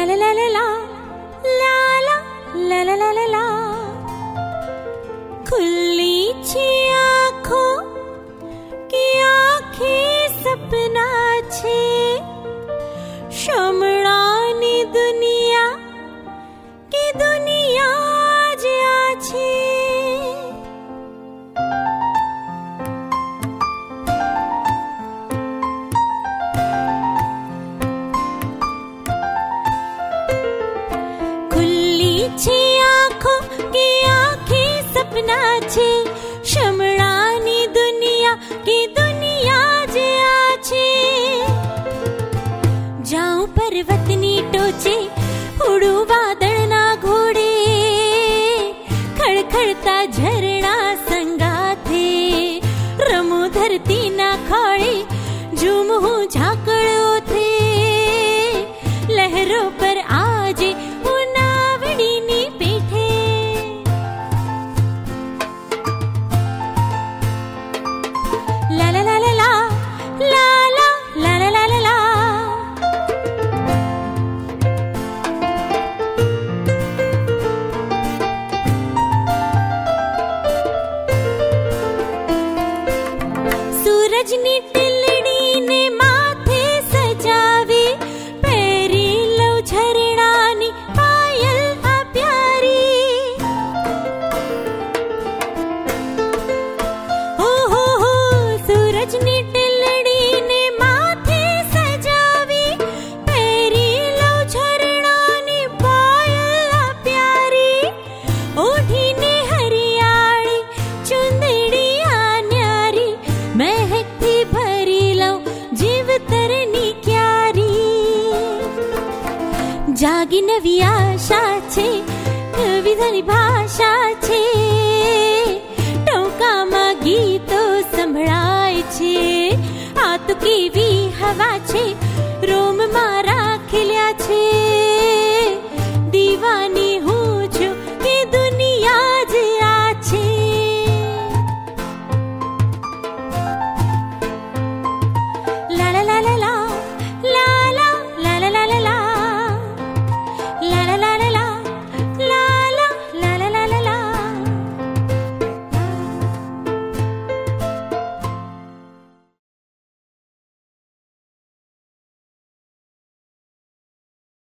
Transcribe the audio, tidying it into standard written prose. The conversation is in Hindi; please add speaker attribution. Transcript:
Speaker 1: ला ला ला ला ला ला ला ला ला ला खुली छी आँखों की आँखें सपना छे शमणानी दुनिया की दुनिया जे आछे छे आँखों की आँखें सपना छे शमणानी दुनिया की दुनिया जे आछे जाऊं पर्वतनी टोचे उड़ू वादळना घोड़े खड़खड़ता झरना संगाथे रमू धरती ना खोळे झूमूं झाकड़ो थे लहरों पर आजे सूरजनी टिलड़ी ने माथे सजावे पैरी लो झरणानी पायल आ प्यारी हो सूरजनी टिलड़ी ने माथे सजावे पैरी लो झरणानी पायल आ प्यारी ओढ़ी ने हरियाली चुंदड़ी आ न्यारी महकती भरी लो जीव तरनी क्यारी जागी नवी आशा छे नवी धनी भाषा छे टोकामा गीतो संभळाय छे आ तो केवी हवा छे रोम मारा खिल्या छे